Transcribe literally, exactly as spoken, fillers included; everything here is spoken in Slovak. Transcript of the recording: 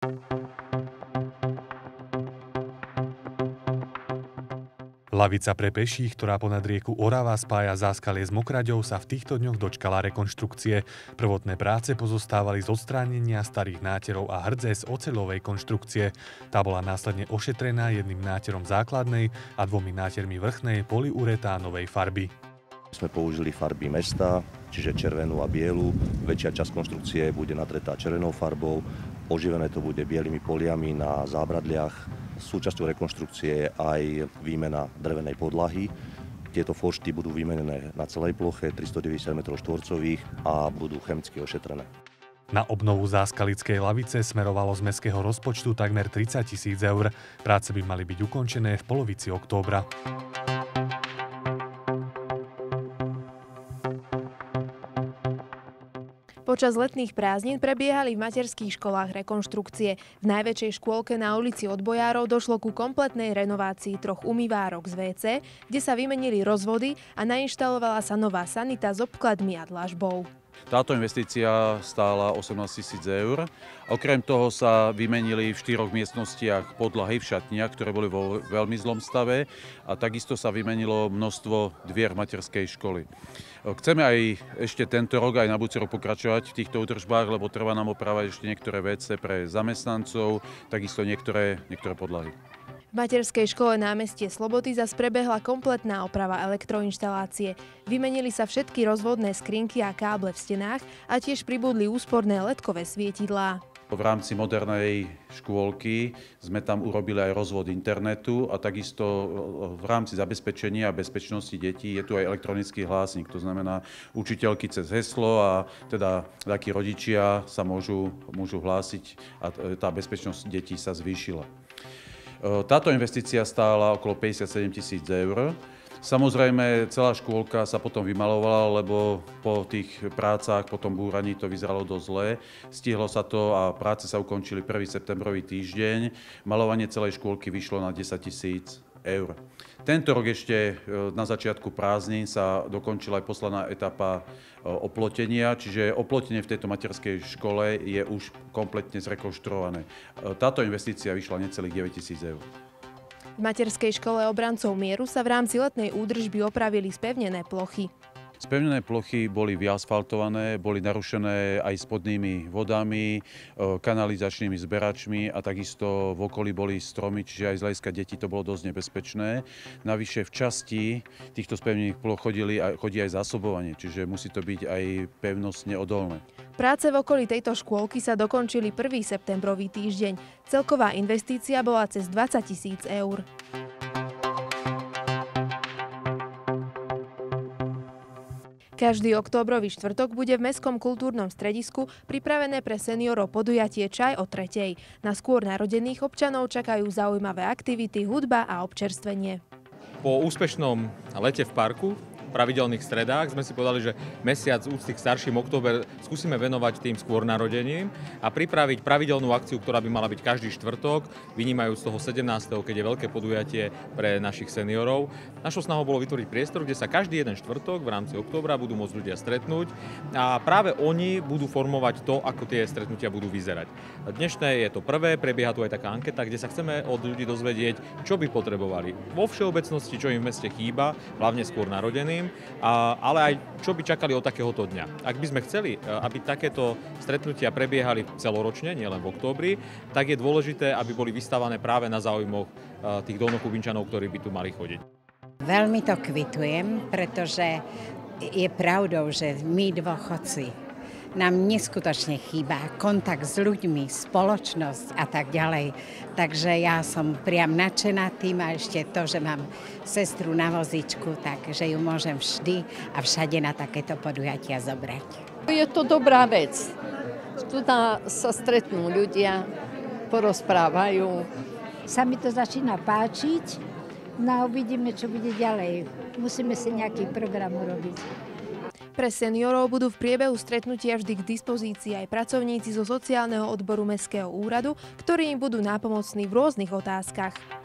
Lavica pre peších, ktorá ponad rieku Orava spája Záskalie s Mokraďou, sa v týchto dňoch dočkala rekonštrukcie. Prvotné práce pozostávali z odstránenia starých náterov a hrdze z oceľovej konštrukcie. Tá bola následne ošetrená jedným náterom základnej a dvomi nátermi vrchnej polyuretánovej farby. Sme použili farby mesta, čiže červenú a bielu. Väčšia časť konštrukcie bude natretá červenou farbou. Oživené to bude bielými poliami na zábradliach. Súčasťou rekonštrukcie je aj výmena drevenej podlahy. Tieto foršty budú vymenené na celej ploche tristodeväťdesiat metrov štvorcových a budú chemicky ošetrené. Na obnovu záskalickej lavice smerovalo z mestského rozpočtu takmer tridsať tisíc eur. Práce by mali byť ukončené v polovici októbra. Počas letných prázdnin prebiehali v materských školách rekonštrukcie. V najväčšej škôlke na ulici Odbojárov došlo ku kompletnej renovácii troch umývárok z vé cé, kde sa vymenili rozvody a nainštalovala sa nová sanita s obkladmi a dlažbou. Táto investícia stála osemnásť tisíc eur. Okrem toho sa vymenili v štyroch miestnostiach podlahy v šatniach, ktoré boli vo veľmi zlom stave, a takisto sa vymenilo množstvo dvier materskej školy. Chceme aj ešte tento rok, aj na budúci rok pokračovať v týchto údržbách, lebo trvá nám opravať ešte niektoré vé cé pre zamestnancov, takisto niektoré, niektoré podlahy. V materskej škole námestie Slobody zas prebehla kompletná oprava elektroinštalácie. Vymenili sa všetky rozvodné skrinky a káble v stenách a tiež pribudli úsporné ledkové svietidlá. V rámci modernej škôlky sme tam urobili aj rozvod internetu a takisto v rámci zabezpečenia a bezpečnosti detí je tu aj elektronický hlásnik. To znamená učiteľky cez heslo a teda takí rodičia sa môžu, môžu hlásiť a tá bezpečnosť detí sa zvýšila. Táto investícia stála okolo päťdesiatsedem tisíc eur. Samozrejme, celá škôlka sa potom vymalovala, lebo po tých prácach, po tom búraní to vyzeralo dosť zle. Stihlo sa to a práce sa ukončili prvý septembrový týždeň. Malovanie celej škôlky vyšlo na desať tisíc eur. Tento rok ešte na začiatku prázdnin sa dokončila aj posledná etapa oplotenia, čiže oplotenie v tejto materskej škole je už kompletne zrekonštruované. Táto investícia vyšla necelých deväť tisíc eur. V materskej škole obrancov mieru sa v rámci letnej údržby opravili spevnené plochy. Spevnené plochy boli vyasfaltované, boli narušené aj spodnými vodami, kanalizačnými zberačmi a takisto v okolí boli stromy, čiže aj z hľadiska detí to bolo dosť nebezpečné. Navyše v časti týchto spevnených ploch chodili, chodí aj zásobovanie, čiže musí to byť aj pevnostne odolné. Práce v okolí tejto škôlky sa dokončili prvý septembrový týždeň. Celková investícia bola cez dvadsať tisíc eur. Každý októbrový štvrtok bude v Mestskom kultúrnom stredisku pripravené pre seniorov podujatie Čaj o tretej. Na skôr narodených občanov čakajú zaujímavé aktivity, hudba a občerstvenie. Po úspešnom lete v parku, v pravidelných stredách, sme si povedali, že mesiac úcty k starším október skúsime venovať tým skôr narodeným a pripraviť pravidelnú akciu, ktorá by mala byť každý štvrtok, vynímajúc z toho sedemnásteho keď je veľké podujatie pre našich seniorov. Našou snahou bolo vytvoriť priestor, kde sa každý jeden štvrtok v rámci októbra budú môcť ľudia stretnúť a práve oni budú formovať to, ako tie stretnutia budú vyzerať. Dnešné je to prvé, prebieha tu aj taká anketa, kde sa chceme od ľudí dozvedieť, čo by potrebovali. Vo všeobecnosti, čo im v meste chýba, hlavne skôr narodeným, A, ale aj čo by čakali od takéhoto dňa. Ak by sme chceli, aby takéto stretnutia prebiehali celoročne, nielen v októbri, tak je dôležité, aby boli vystavané práve na záujmoch tých dolnokubinčanov, ktorí by tu mali chodiť. Veľmi to kvitujem, pretože je pravdou, že my dôchodci nám neskutočne chýba kontakt s ľuďmi, spoločnosť a tak ďalej. Takže ja som priam nadšená tým a ešte to, že mám sestru na vozíčku, takže ju môžem vždy a všade na takéto podujatia zobrať. Je to dobrá vec. Tu sa stretnú ľudia, porozprávajú. Sa mi to začína páčiť, no a uvidíme, čo bude ďalej. Musíme si nejaký program urobiť. Pre seniorov budú v priebehu stretnutia vždy k dispozícii aj pracovníci zo sociálneho odboru Mestského úradu, ktorí im budú nápomocní v rôznych otázkach.